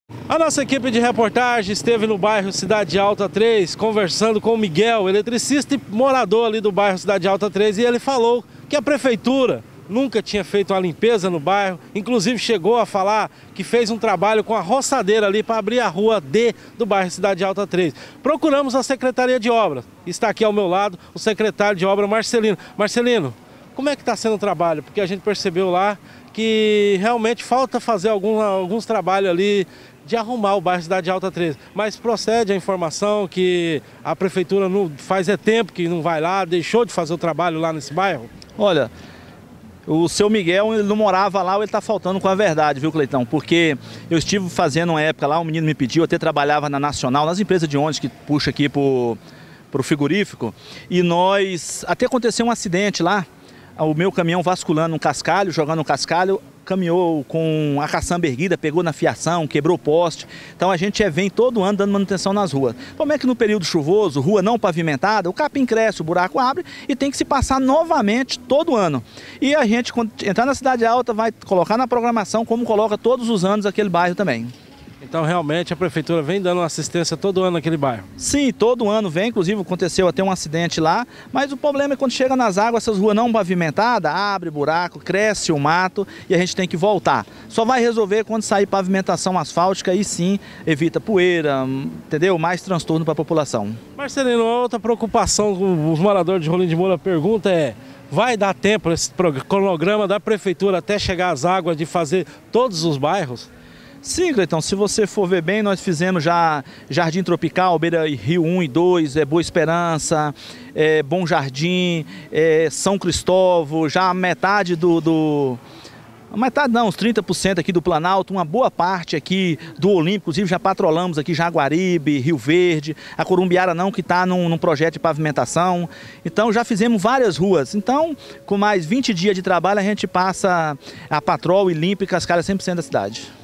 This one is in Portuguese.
A nossa equipe de reportagem esteve no bairro Cidade Alta 3, conversando com o Miguel, eletricista e morador ali do bairro Cidade Alta 3, e ele falou que a prefeitura nunca tinha feito uma limpeza no bairro, inclusive chegou a falar que fez um trabalho com a roçadeira ali para abrir a rua D do bairro Cidade Alta 3. Procuramos a Secretaria de Obras, está aqui ao meu lado o secretário de Obras, Marcelino. Marcelino, como é que está sendo o trabalho? Porque a gente percebeu lá que realmente falta fazer alguns trabalhos ali de arrumar o bairro Cidade Alta 3, mas procede a informação que a prefeitura não faz tempo que não vai lá, deixou de fazer o trabalho lá nesse bairro? Olha, o seu Miguel, ele não morava lá ou ele está faltando com a verdade, viu, Cleitão? Porque eu estive fazendo uma época lá, um menino me pediu, eu até trabalhava na Nacional, nas empresas de ônibus que puxa aqui pro frigorífico, e até aconteceu um acidente lá, o meu caminhão vasculando um cascalho, jogando um cascalho, caminhou com a caçamba erguida, pegou na fiação, quebrou o poste. Então a gente vem todo ano dando manutenção nas ruas. Como é que no período chuvoso, rua não pavimentada, o capim cresce, o buraco abre e tem que se passar novamente todo ano. E a gente, quando entrar na Cidade Alta, vai colocar na programação como coloca todos os anos aquele bairro também. Então realmente a prefeitura vem dando assistência todo ano naquele bairro? Sim, todo ano vem, inclusive aconteceu até um acidente lá, mas o problema é quando chega nas águas, essas ruas não pavimentadas, abre buraco, cresce o mato e a gente tem que voltar. Só vai resolver quando sair pavimentação asfáltica e sim evita poeira, entendeu? Mais transtorno para a população. Marcelino, outra preocupação com os moradores de Rolim de Moura pergunta é: vai dar tempo esse cronograma da prefeitura até chegar às águas de fazer todos os bairros? Sim, Cleitão, se você for ver bem, nós fizemos já Jardim Tropical, Beira Rio 1 e 2, Boa Esperança, Bom Jardim, São Cristóvão, já a metade metade não, uns 30% aqui do Planalto, uma boa parte aqui do Olímpico, inclusive já patrolamos aqui Jaguaribe, Rio Verde, a Corumbiara não, que está num projeto de pavimentação. Então já fizemos várias ruas. Então, com mais 20 dias de trabalho, a gente passa a patrol e limpa e cascalha 100% da cidade.